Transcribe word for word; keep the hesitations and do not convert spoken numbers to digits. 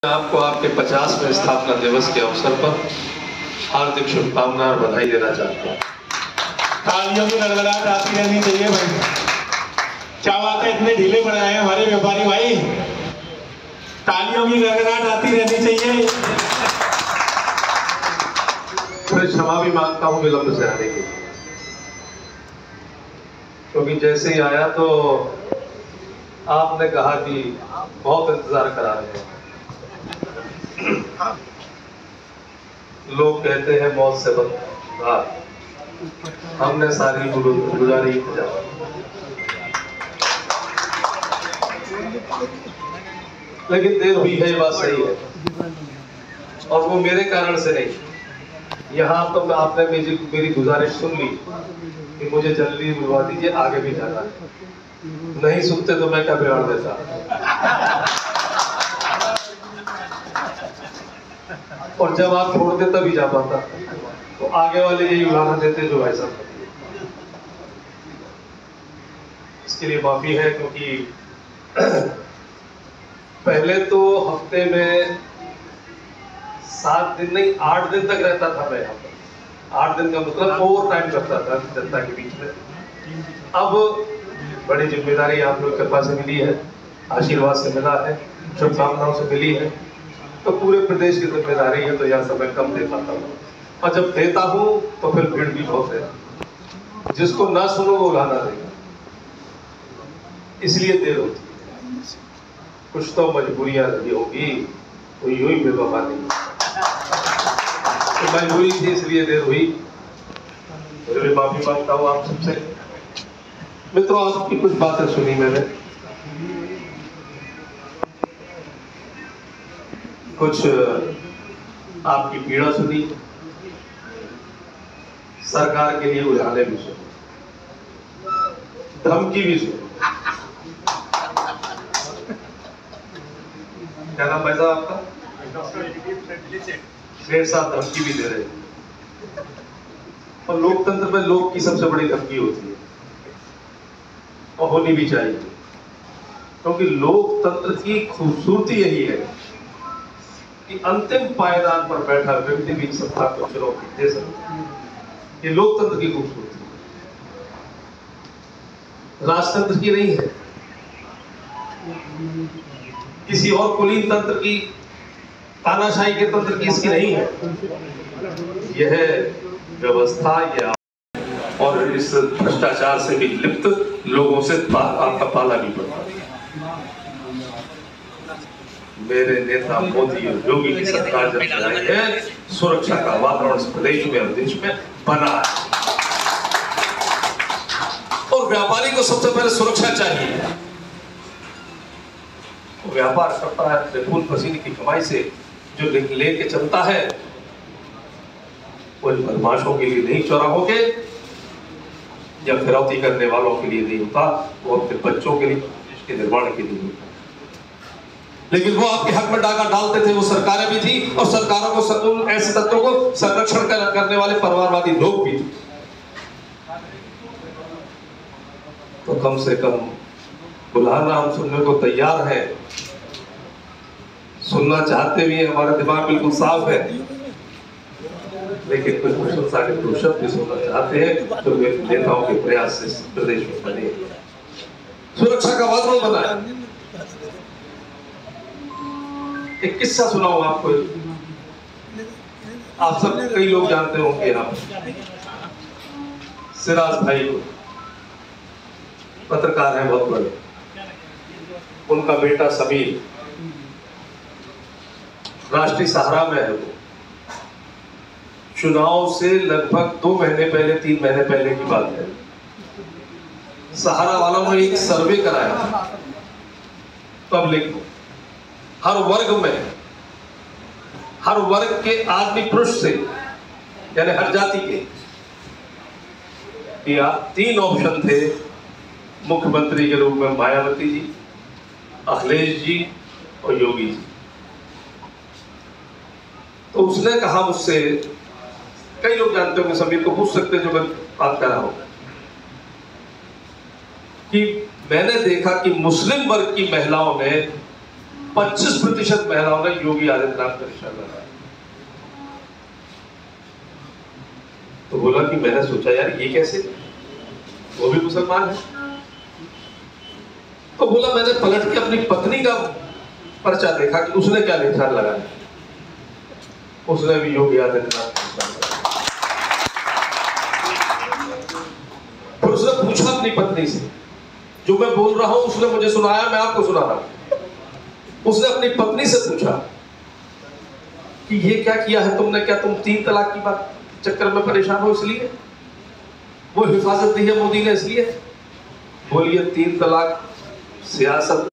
आपको आपके पचासवें स्थापना दिवस के अवसर पर हार्दिक शुभकामनाएं और बधाई देना चाहता हूँ। तालियों की गड़गड़ाहट आती रहनी चाहिए भाई। क्या बात है, इतने ढीले पड़ रहे हैं हमारे व्यापारी भाई। तालियों की गड़गड़ाहट आती रहनी चाहिए। मैं क्षमा भी मांगता हूँ विलंब से आने के लिए, क्योंकि जैसे ही आया तो आपने कहा कि बहुत इंतजार करा रहे हैं। लोग कहते हैं मौत से बदतर, हमने सारी गुजारी लेकिन देर हुई है, ये बात सही है, और वो मेरे कारण से नहीं। यहाँ तो आपने मेरी मेरी गुजारिश सुन ली कि मुझे जल्दी बुलवा दीजिए, आगे भी जाना है। नहीं सुनते तो मैं क्या बिगाड़ देता, और जब आप छोड़ते तभी जा पाता। तो आगे वाले यही उदाहरण देते जो भाई साहब। इसके लिए माफी है, क्योंकि पहले तो हफ्ते में सात दिन नहीं आठ दिन तक रहता था मैं यहाँ पर। आठ दिन का मतलब ओवर टाइम करता था जनता के बीच में। अब बड़ी जिम्मेदारी आप लोग कृपा से मिली है, आशीर्वाद से मिला है, शुभकामनाओं से मिली है, तो पूरे प्रदेश की जिम्मेदारी है, तो यह समय कम दे पाता हूँ। और जब देता हूँ तो फिर भीड़ भी बहुत है, जिसको ना सुनो वो गाना देगा, इसलिए देर होती है। कुछ तो मजबूरियां रही होगी, कोई यूं ही बेवफा नहीं, तो मजबूरी थी इसलिए देर हुई। फिर भी माफी मांगता हूँ आप सबसे। मित्रों, आपकी कुछ बातें सुनी मैंने, कुछ आपकी पीड़ा सुनी, सरकार के लिए उजाले भी सुने, धमकी भी सुनी। क्या नाम भाई साहब आपका? शेर साहब धमकी भी दे रहे हैं। और लोकतंत्र में लोग की सबसे बड़ी धमकी होती है, और होनी भी चाहिए, क्योंकि लोकतंत्र की खूबसूरती यही है कि अंतिम पायदान पर बैठा व्यक्ति भी सत्ता को चुनौती दे सकता है। ये लोकतंत्र की खूबसूरती राजतंत्र की नहीं है, किसी और कुलीन तंत्र की, तानाशाही के तंत्र की इसकी नहीं है। यह व्यवस्था यह और इस भ्रष्टाचार से भी लिप्त लोगों से आपका पाला भी पड़ता है। मेरे नेता मोदी और योगी की सरकार जब से आई है, सुरक्षा का वातावरण इस प्रदेश में और देश में बना है, और व्यापारी को सबसे पहले सुरक्षा चाहिए। वो व्यापार करता है अपने खून पसीने की कमाई से, जो लेके चलता है वो बदमाशों के लिए नहीं, चौराहों के या फिरौती करने वालों के लिए नहीं होता, वो अपने बच्चों के लिए, देश के निर्माण के लिए होता। लेकिन वो आपके हक में डाका डालते थे, वो सरकारें भी थी, और सरकारों को, ऐसे तत्वों को संरक्षण करने वाले परिवारवादी लोग भी थे। तो कम से कम बुलाना हम सुनने को तैयार है, सुनना चाहते भी, हमारा दिमाग बिल्कुल साफ है, लेकिन कुछ प्रशंसा के दो शब्द भी सुनना चाहते हैं, तो नेताओं के प्रयास से प्रदेश में बने सुरक्षा का वातावरण बना है। एक किस्सा सुनाऊं आपको, आप सब कई लोग जानते होंगे यहाँ पर, सिराज भाई को, पत्रकार हैं बहुत बड़े, उनका बेटा समीर राष्ट्रीय सहारा में है। वो चुनाव से लगभग दो महीने पहले, तीन महीने पहले की बात है, सहारा वालों ने एक सर्वे कराया था पब्लिक को, हर वर्ग में, हर वर्ग के आदमी पुरुष से, यानी हर जाति के, या तीन ऑप्शन थे मुख्यमंत्री के रूप में, मायावती जी, अखिलेश जी और योगी जी। तो उसने कहा मुझसे, कई लोग जानते होंगे, समीर को पूछ सकते जो मैं बात कर रहा हूं, कि मैंने देखा कि मुस्लिम वर्ग की महिलाओं ने पच्चीस प्रतिशत महिलाओं ने योगी आदित्यनाथ का निशान लगाया। तो बोला कि मैंने सोचा यार ये कैसे, वो भी मुसलमान है। तो बोला मैंने पलट के अपनी पत्नी का पर्चा देखा कि उसने क्या निशान लगाया, उसने भी योगी आदित्यनाथ का निशान लगाया। फिर उसने पूछा अपनी पत्नी से, जो मैं बोल रहा हूं उसने मुझे सुनाया, मैं आपको सुना रहा हूं। उसने अपनी पत्नी से पूछा कि ये क्या किया है तुमने, क्या तुम तीन तलाक की बात चक्कर में परेशान हो इसलिए, वो हिफाजत दी है मोदी ने इसलिए? बोलिए तीन तलाक सियासत